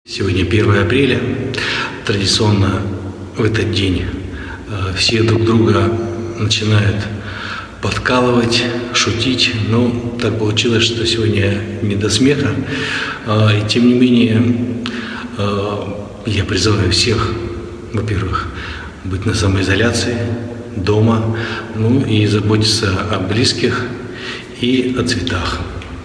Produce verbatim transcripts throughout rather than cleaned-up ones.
Сегодня первое апреля. Традиционно в этот день все друг друга начинают подкалывать, шутить. Но так получилось, что сегодня не до смеха. И тем не менее, я призываю всех, во-первых, быть на самоизоляции, дома, ну и заботиться о близких и о цветах.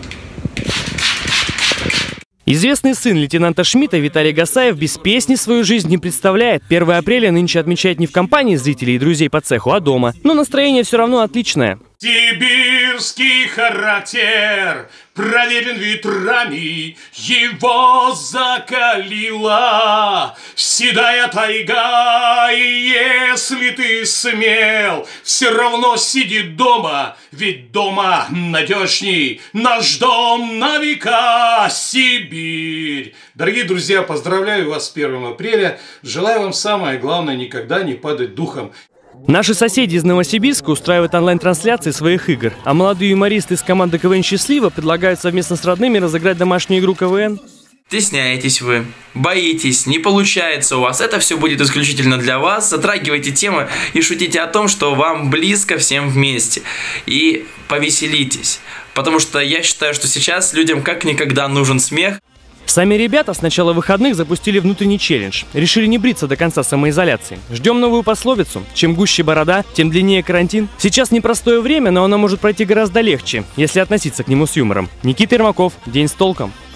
Известный сын лейтенанта Шмидта Виталий Гасаев без песни свою жизнь не представляет. первое апреля нынче отмечает не в компании зрителей и друзей по цеху, а дома. Но настроение все равно отличное. Сибирский характер проверен ветрами, его закалила седая тайга. И если ты смел, все равно сиди дома, ведь дома надежней, наш дом на века Сибирь. Дорогие друзья, поздравляю вас с первым апреля, желаю вам самое главное никогда не падать духом. Наши соседи из Новосибирска устраивают онлайн-трансляции своих игр, а молодые юмористы из команды КВН «Счастливо» предлагают совместно с родными разыграть домашнюю игру КВН. Стесняетесь вы, боитесь, не получается у вас. Это все будет исключительно для вас. Затрагивайте темы и шутите о том, что вам близко всем вместе. И повеселитесь, потому что я считаю, что сейчас людям как никогда нужен смех. Сами ребята с начала выходных запустили внутренний челлендж. Решили не бриться до конца самоизоляции. Ждем новую пословицу. Чем гуще борода, тем длиннее карантин. Сейчас непростое время, но оно может пройти гораздо легче, если относиться к нему с юмором. Никита Ермаков. День с толком.